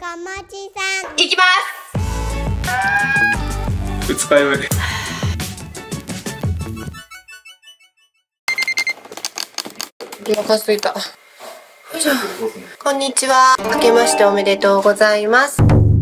かまちさん行きます。 二日酔い。 お腹すいた。こんにちは。明けましておめでとうございます。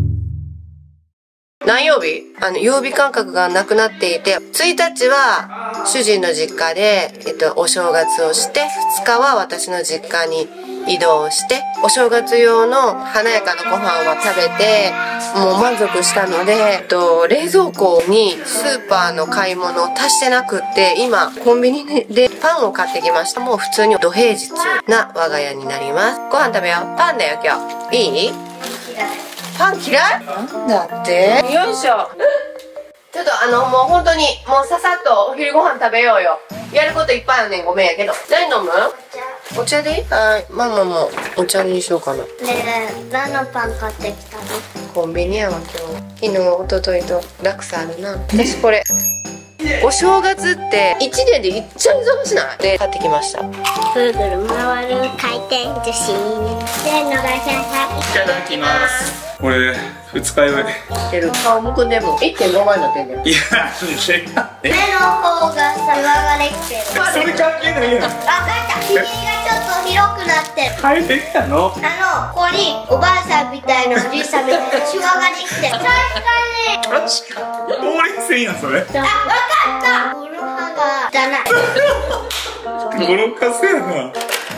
何曜日？曜日感覚がなくなっていて、1日は主人の実家で、お正月をして、2日は私の実家に移動して、お正月用の華やかなご飯は食べて、もう満足したので、冷蔵庫にスーパーの買い物を足してなくって、今、コンビニでパンを買ってきました。もう普通に土平日な我が家になります。ご飯食べよう。パンだよ、今日。いい？パン嫌い？なんだって？よいしょ。ちょっともう本当に、もうささっとお昼ご飯食べようよ。やることいっぱいあるねん、ごめんやけど。何飲む？お茶でいい？はい。ママもお茶にしようかな。 ねえ、何のパン買ってきたの？ コンビニやわ、今日。昨日、おとといと落差あるな。私これ。お正月って1年でいっちゃ忙しないで買ってきました。 ぐるぐる回る回転寿司。せーのがしゃさ。 いただきます。俺二日酔い。 てる顔むくんでも 1.5 倍になってんねん。 いや、 目の方がさ、上ができてる。 それ関係ないやん。 あ、かった。耳がちょっと広くなってる。 変えてきたの？ ここにおばあさんみたいなおじいさんみたいなシワができてる。確かに。 確かに。ほうれん線やんそれ。 あ、わかった。この歯が汚い。 ボロカスやな。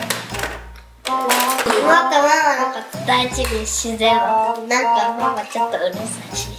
ママなんか大事に自然はなんかママちょっとうるさいし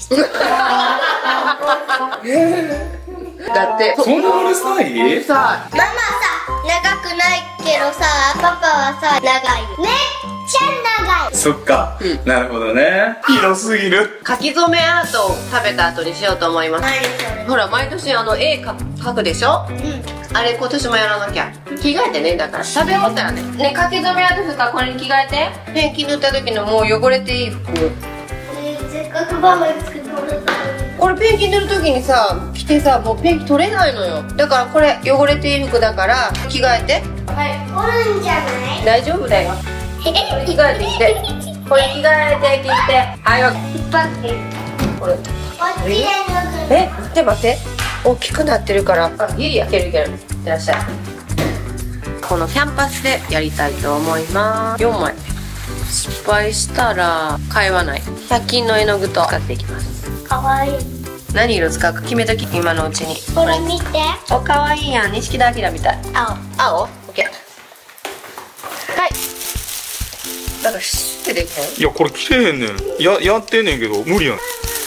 だってそんなうるさい？ さあ、 ママさ長くないけどさパパはさ長いよ。めっちゃ長い。 そっか、なるほどね。広すぎる。 書き初めアートを食べた後にしようと思います。 何それ？ ほら毎年絵描くでしょ。あれ今年もやらなきゃ。着替えてね、だから食べ終わったらね。ね、書き初めアートしたらこれに着替えて。ペンキ塗った時のもう汚れていい服。 せっかくママに作ってもらったのに。 これペンキ塗る時にさ着てさもうペンキ取れないのよ。だからこれ汚れていい服だから着替えて。はい、 おるんじゃない？ 大丈夫だよ。これ着替えてきて。これ着替えてきて。はい、 引っ張ってこれ。 こっちで脱ぐ。 待って待って。大きくなってるから。あ、ギリいけるいける。いってらっしゃい。このキャンパスでやりたいと思います。4枚。失敗したら買わない。100均の絵の具と使っていきます。 かわいい。 何色使うか決めとき、今のうちに。 これ見て。 お、かわいいやん。錦田明みたい。青？オッケー。はい。だからシュッてできへん？ いやこれ切れへんねん。やってんねんけど無理やん。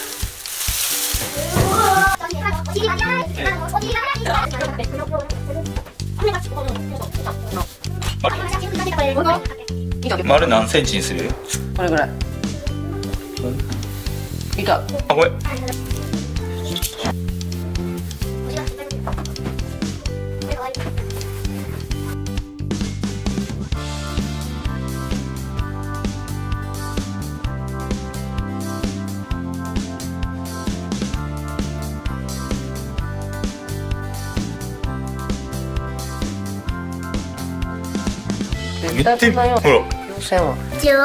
丸何センチにする？ これぐらい。いた。 あ、ごめん。見て、ほら。 4線は。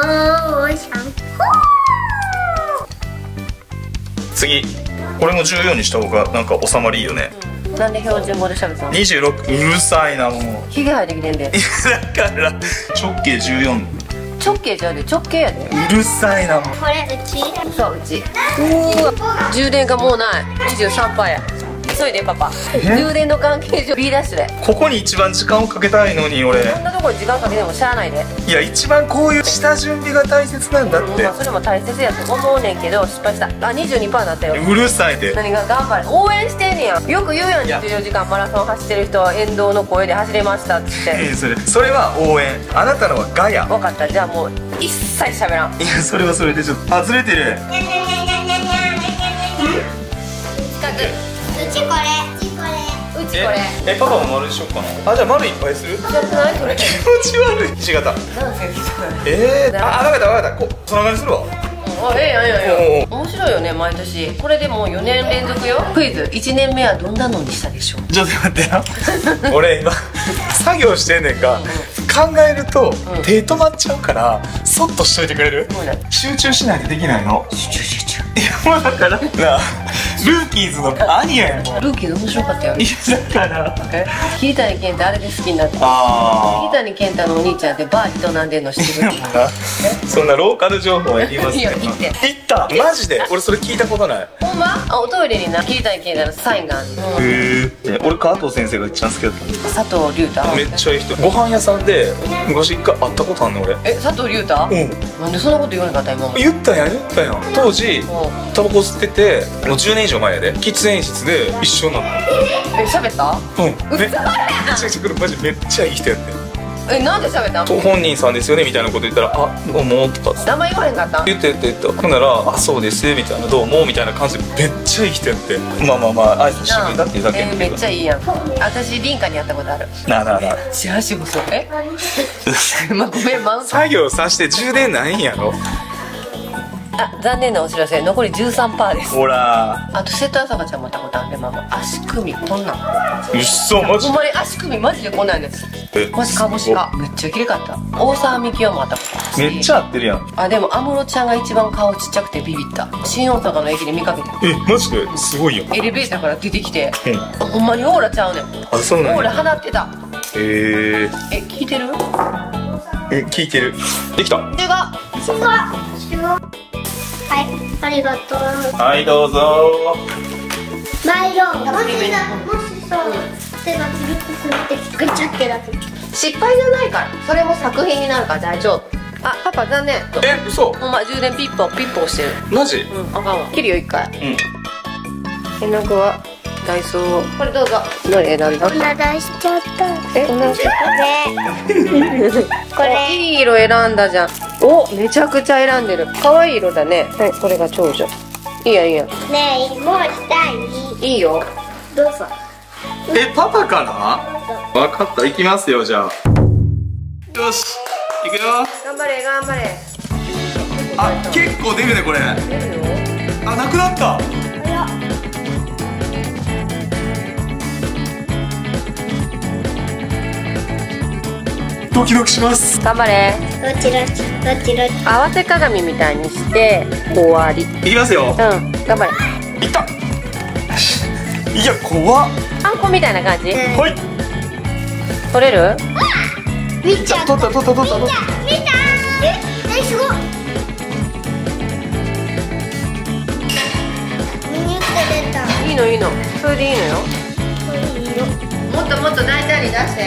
次、これも14にした方がなんか収まりいいよね。 なんで標準語で喋ったの ？26、うるさいなもう。 ひげ生えてきてんで。 だから直径14。 直径じゃで直径やで。 うるさいなもう。 これうち。 そう、うち。充電がもうない。23%や。急いでパパ。充電の関係上 B ダッシュで。 ここに一番時間をかけたいのに俺。 こんなところに時間かけてもしゃあないで。 いや一番こういう下準備が大切なんだって。 まあそれも大切やと思うねんけど失敗した。あ、22%なったよ。 うるさいで。 何が頑張れ。応援してんねやん。よく言うやん。24時間マラソン走ってる人は沿道の声で走れましたっつって。 それは応援。あなたのはガヤ。 分かった。じゃあもう一切喋らん。 いやそれはそれでちょっと外れてる。 うちこれ。 うちこれ。 パパも丸にしようかな。あ、じゃあ丸いっぱいする？ じゃないそれ。 気持ち悪い。ひし形。 なんせあ、わかったわかった。そのままにするわ。 ええやんええやん。面白いよね毎年。これでもう4年連続よ。クイズ1年目はどんなのにしたでしょう。 ちょっと待ってな。俺今作業してんねんか。考えると手止まっちゃうからそっとしといてくれる？集中しないとできないの。集中。いやもうだからな、ルーキーズの兄やん。 ルーキーズ面白かったよね。 いやだから桐谷健太あれで好きになった。桐谷健太のお兄ちゃんってバー人なんでんの知ってる？ そんなローカル情報は言いますね。 いや言って。 行ったマジで俺それ聞いたことない。 ほんま？あ、おトイレにな桐谷健太のサインがある。 へえ。俺加藤先生が一番好きだった。 佐藤隆太。 めっちゃいい人。ご飯屋さんで昔一回会ったことあんの俺。 佐藤隆太？うん。なんでそんなこと言わなかった今まで。 言ったやん当時タバコ吸っててもう10年以上前やで喫煙室で一緒になった。 喋った？ うん。めっちゃマジめっちゃいい人やって。 なんで喋ったん？ 本人さんですよねみたいなこと言ったら「あどうも」とか名前言わへんかった？ 言ってほんなら「あそうです」みたいな「どうも」みたいな感じでめっちゃいい人やって。まあ挨拶してくれたっていうだけやけど。 めっちゃいいやん。私凛花に会ったことある。 なあしゃしもそう。まあごめんマウント。 作業さして充電ないんやろ。 残念なお知らせ、残り13%です。 ほらあと瀬戸朝香ちゃんも会ったことあるんで、ママ足首こんなん。 うっそマジほんまに足首マジでこんなんです。マジカモシカめっちゃ綺麗かった。大沢みきおも会ったことある。 めっちゃ合ってるやん。 でも安室ちゃんが一番顔ちっちゃくてビビった。新大阪の駅で見かけて、 マジですごいよ。 エレベーターから出てきて、ほんまにオーラちゃうねん。 あそうなんや。 オーラ放ってた。聞いてる？ 聞いてる。できた。 はい、ありがとう。 はいどうぞ。 マイロン。もしさ、手がピリッとするってぐちゃってだけ。 失敗じゃないから、それも作品になるから大丈夫。パパ残念。 嘘。 ほんま充電ピッポしてる。 マジ？ あかんわ。切るよ一回。絵の具はダイソー。これどうぞ。どれ選んだ？ おならしちゃった。 おならしちゃった。 これ。 いい色選んだじゃん。めちゃくちゃ選んでる。可愛い色だね。はい、これが長女。いいや。 ねえ、もうしたい。 いいよ。 どうぞ。 パパかな？分かった、行きますよじゃあ。よし行くよ。 頑張れ。 結構出るねこれ。 出るよ。 なくなった。ドキドキします。 頑張れ。 どちら合わせ鏡みたいにして終わり。 いきますよ。 頑張れ。 いった。いや怖っ。 あんこみたいな感じ。 はい。 取れる？ 見ちゃった。 取った。 見た。すごい。ミニって出た。 いいの。それでいいのよ。もっと大胆に出して。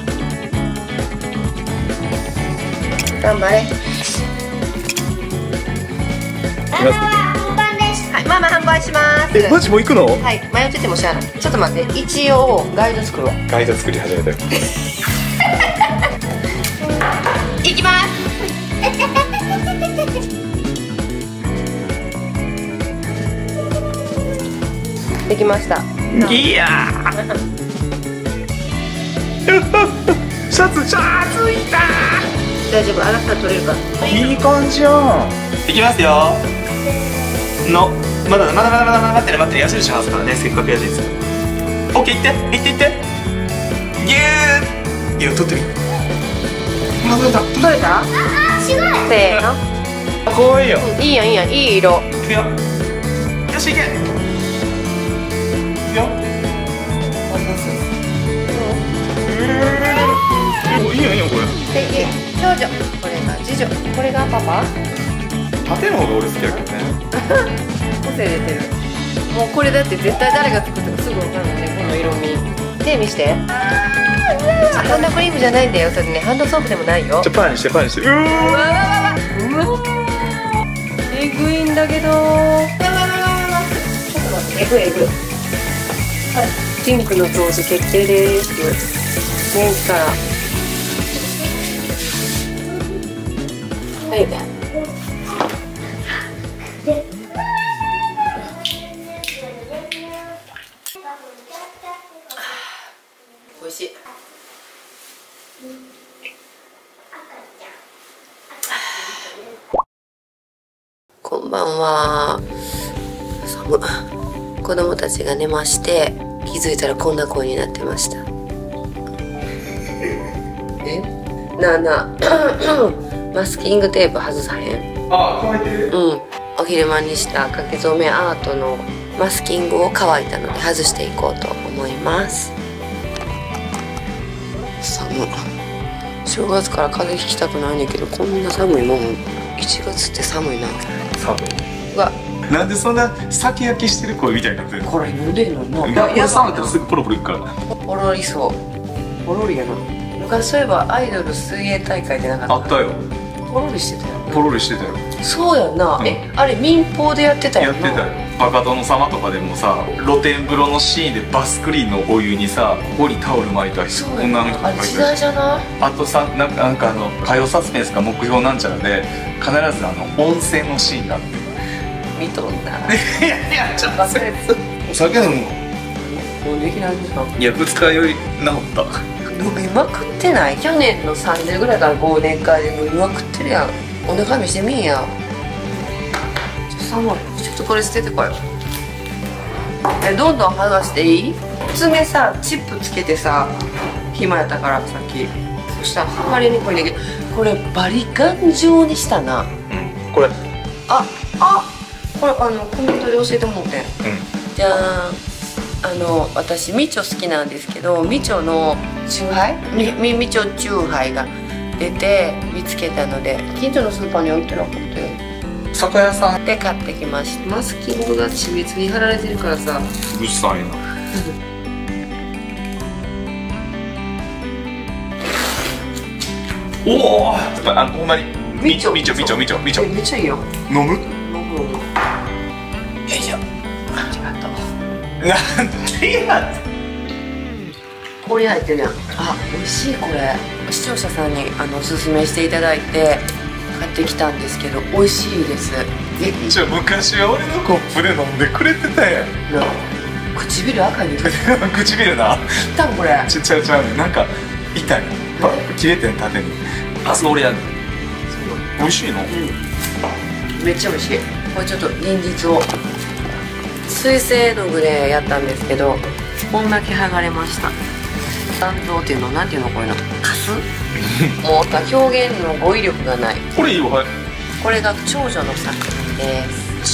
頑張れ。 本番です。 はい、ママ販売します。 マジもう行くの？ はい、迷っててもしゃあない。ちょっと待って、一応ガイド作ろう。 ガイド作り始めたよ。 いきます。できました。 いやシャツいた。 大丈夫、荒さ取れるから。 いい感じやん。いきますよ。まだ待って、矢印離すからね、せっかく矢印する。オッケー、いってギュー。いや取ってみ。取れた。 すごい。 せーの。 かわいいよ。 いいやん、いい色。 いくよ。よし、いけ。いくよ。いいよこれ。 長女、これが次女、これがパパ。 縦の方が俺好きやけどね。 個性出てる。もうこれだって絶対誰が作ったかすぐ分かるもんね、この色味。手見して。ハンドクリームじゃないんだよ、それね。ハンドソープでもないよ。 パンにして。うわえぐいんだけど。ちょっと待って、えぐ。ピンクの掃除決定です。元気から。はい。美味しい。こんんは。寒。子供たちが寝まして、気づいたらこんな声になってました。なあなあマスキングテープ外さへん？ あ、乾いてる。 うん。お昼間にした書き初めアートのマスキングを乾いたので外していこうと思います。寒い。正月から風邪ひきたくないねんけど、こんな寒いもん。1月って寒いな。 寒い。 うわ、 なんでそんな先焼きしてる声みたいになってるの？ これ濡れんのな。 いや、これ冷めたらすぐポロポロいくから。 ポロリそう。ポロリやな。昔そういえばアイドル水泳大会でなかった？ あったよ。 ポロリしてたよ。 ポロリしてたよ。 そうやんな。あれ民放でやってたよな。 やってたよ。バカ殿様とかでもさ、露天風呂のシーンでバスクリーンのお湯にさ、ここにタオル巻いた人、 そうや女の人あれ時代じゃない？ あとさ、なんか歌謡サスペンスか目標なんちゃらで必ず温泉のシーンがあって。 見とんな。 いやいや、ちょっと忘れつ。 お酒飲むの？ もうできないんですか？ いや、二日酔い治った。 飲みまくってない？去年の30ぐらいから忘年会で飲みまくってるやん。お腹見してみんや。寒い。ちょっとこれ捨ててこよう。どんどん剥がしていい？爪さ、チップつけてさ、暇やったからさっき。そしたら剥がれにくいねんだけど、これバリカン状にしたな。 うん、これ。 これコメントで教えてもらってん。じゃーん。私みちょ好きなんですけど、みちょのチューハイみちょチューハイが出て見つけたので、近所のスーパーに置いてなかったよ。 酒屋さんで買ってきました。マスキングが緻密に貼られてるからさ。 うるさいな。おお、ほんまにみちょ。 めっちゃいいよ。 飲む？ よいしょ。間違ったわ。 なんでや。 氷入ってるやん。美味しいこれ。視聴者さんにおすすめしていただいて買ってきたんですけど、美味しいです。ぜひ。 昔は俺のコップで飲んでくれてたやん。 唇赤いね。 唇な。 多分これ。 ちゃうなんか痛い。切れてん縦に。それやん。美味しいの？ めっちゃ美味しい。これちょっと現実を。水性のグレーやったんですけど、こんだけ剥がれました。残像っていうの、なんていうのこういうの、カスもう表現の語彙力がない。 これいいわ。 これが長女の作品です。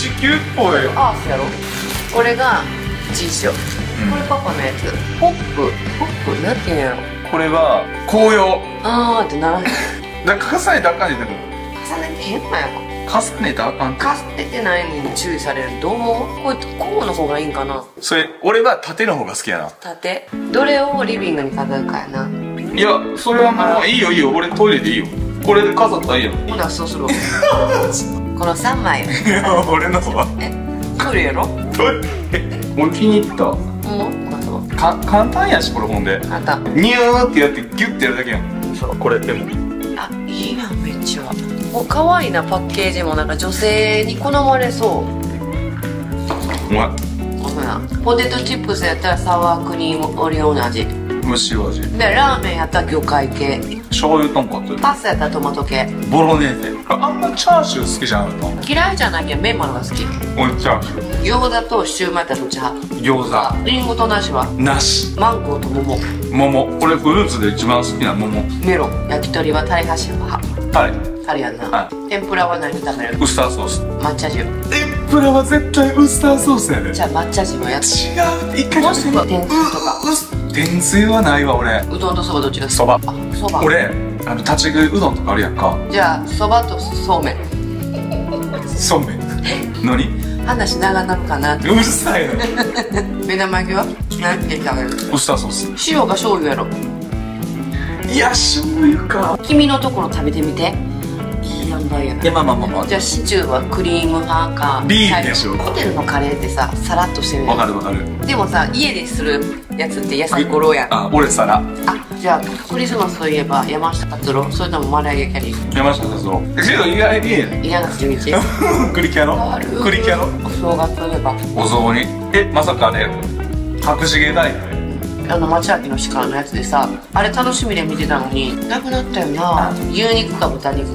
地球っぽい。 アースやろ。これが次女、これパパのやつ。ポップなんていうんやろ。 これは紅葉。 ってならない。 だから重ねたらあかんねんだから。 重ねて変なんやろ。 重ねたらあかんって。 重ねてないのに注意される。どう思う？こうの方がいいんかな。 それ俺は縦の方が好きやな。 縦。どれをリビングに飾るかやな。 いや、それはもういいよ俺トイレでいいよ。これで飾ったらいいやん。 ほなそうするわ。この3枚。 いや、俺のはトイレやろ。 俺気に入った。簡単やし、これほんで簡単。 ニューってやってギュッてやるだけやん。そうこれでもいいやん。めっちゃ可愛いな。パッケージもなんか女性に好まれそう。 お前ポテトチップスやったらサワークリームオリオン味むしろ味で、ラーメンやったら魚介系、 醤油豚骨、 パスタやったらトマト系。 ボロネーゼ。あんまチャーシュー好きじゃなかった。 嫌いじゃないけどメンマのが好き。 俺チャーシュー。 餃子とシューマイやったらどっち派？ 餃子。 リンゴとナシは？ なし。 マンゴーと桃。 桃。俺フルーツで一番好きな桃。 メロン。焼き鳥はタレ箸派。 タレ。 タレやんな。 は天ぷらは何食べる？ ウスターソース。 抹茶汁。 天ぷらは絶対ウスターソースやで。 じゃあ抹茶汁のやつ。 違う。一回もしくは天つゆとか。 天つゆはないわ俺。 うどんとそばどっちが好き？ そば。 そば。 俺立ち食いうどんとかあるやんか。 じゃあそばとそうめん。 そうめん。何？ 話長なるかなって。 うるさいの。 目玉焼きは何で食べる？ ウスターソース。 塩か醤油やろ。 いや醤油か。 君のところ食べてみて。いい塩梅やな。 いやまあじゃあシチューはクリーム派かビールでしょ。 ホテルのカレーってさサラッとしてる。 わかる。 でもさ家でするやつって野菜ゴロやん。 俺皿。 じゃあクリスマスといえば山下達郎、それともマライア・キャリー？ 山下達郎。けど意外に稲垣潤一。 クリキャロ。 お正月といえばお雑煮。まさかね隠し芸大会。 町明の鹿のやつでさ、あれ楽しみで見てたのになくなったよな。牛肉か豚肉。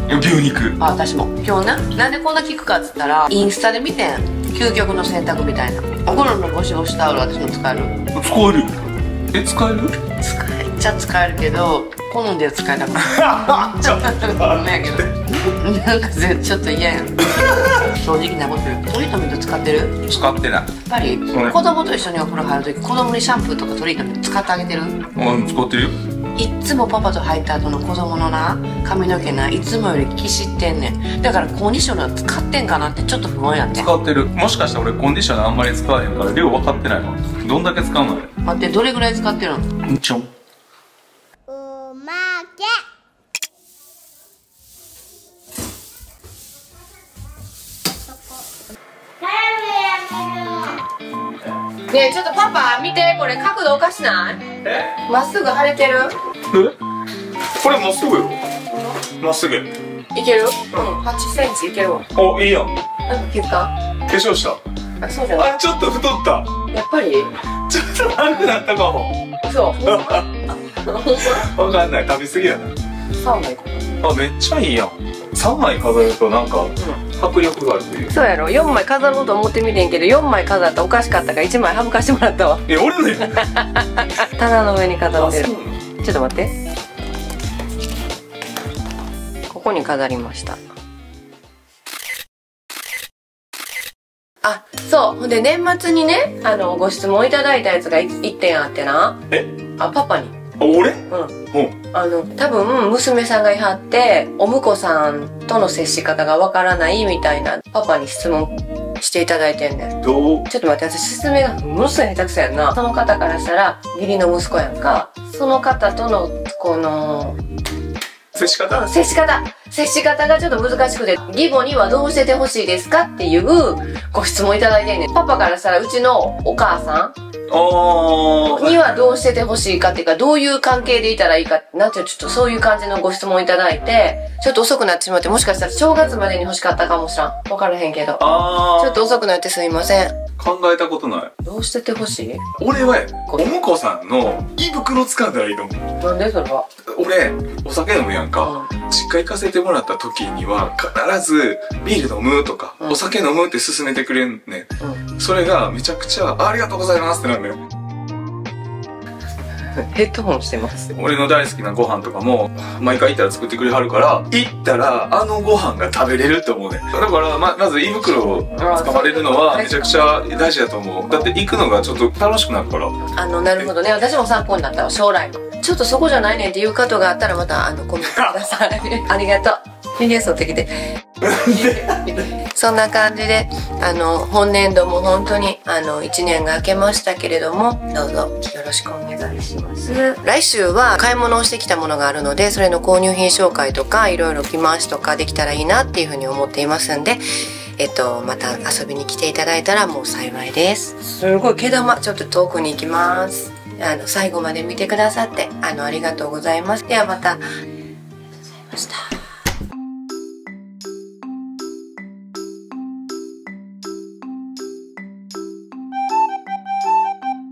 いや牛肉。 あ、私も今日なんでこんな聞くかっつったら、インスタで見てん、究極の選択みたいな。お風呂のゴシゴシタオル私も使える。 使える。え、使える？ 使えっちゃ使えるけど、好んでは使えなくてちょっとごめんやけどなんかちょっと嫌やん正直なこと言う。トリートメント使ってる？ 使ってない。 やっぱり子供と一緒にお風呂入るとき、子供にシャンプーとかトリートメント使ってあげてる？ 使ってるよ。 いっつもパパと入った後の子供のな髪の毛ないつもより気知ってんねん。だからコンディショナー使ってんかなってちょっと不安やってん。 使ってる。もしかしたら俺コンディショナーあんまり使わへんから量分かってないわ。どんだけ使うのあれ。 待って、どれぐらい使ってるの？ ちょん。 おまけ。 ねえ、ちょっとパパ見て、これ角度おかしない？まっすぐ腫れてる？ これまっすぐよ。まっすぐ。 いける？うん、8センチいけるわ。 お、いいやん。 なんか気づか？ 化粧した。 あ、そうじゃない。 あ、ちょっと太った。 やっぱり？ ちょっと悪くなったかも。 そう。 わかんない。食べ過ぎやな。 サウナ行こう。 あ、めっちゃいいやん。3枚飾るとなんか迫力があるという。 そうやろ、4枚飾ろうと思ってみてんけど、4枚飾ったらおかしかったから1枚省かしてもらったわ。 俺ね。 棚の上に飾ってる。 あ、 ちょっと待って、ここに飾りました。あ、そう。ほんで年末にね、ご質問いただいたやつが1点あってな。あ、パパに。 俺？ うん。多分娘さんがいはって、お婿さんとの接し方がわからないみたいなパパに質問していただいてんねん。 どう？ ちょっと待って、私説明がものすごい下手くそやんな。その方からしたら義理の息子やんか。その方とのこの接し方？ 接し方がちょっと難しくて、義母にはどうしててほしいですかっていうご質問いただいてんねん。パパからしたらうちのお母さんにはどうしててほしいかっていうか、どういう関係でいたらいいかなんていう、ちょっとそういう感じのご質問いただいて、ちょっと遅くなってしまって、もしかしたら正月までに欲しかったかもしらん。わからへんけど。ちょっと遅くなってすいません。 考えたことない。 どうしててほしい？ 俺はお婿さんの胃袋使ったらいいと思う。 なんでそれは？ 俺お酒飲むやんか、実家行かせてもらった時には必ずビール飲むとか、お酒飲むって勧めてくれんねん、それがめちゃくちゃありがとうございますってなんだよ。 ヘッドホンしてます。 俺の大好きなご飯とかも毎回行ったら作ってくれはるから、行ったらあのご飯が食べれるって思うね。だからまず胃袋を掴まれるのはめちゃくちゃ大事だと思う。だって行くのがちょっと楽しくなるから。 なるほどね。私も参考になったわ、将来の。ちょっとそこじゃないねんっていうことがあったらまたコメントください。ありがとう。フィギュアスをってきて。そんな感じで本年度も本当に1年が明けましたけれども、どうぞよろしくお願いします。来週は買い物をしてきたものがあるので、それの購入品紹介とかいろいろ着回しとかできたらいいなっていうふうに思っていますんで、また遊びに来ていただいたらもう幸いです。すごい毛玉ちょっと遠くに行きます。最後まで見てくださってありがとうございます。ではまた。ありがとうございました。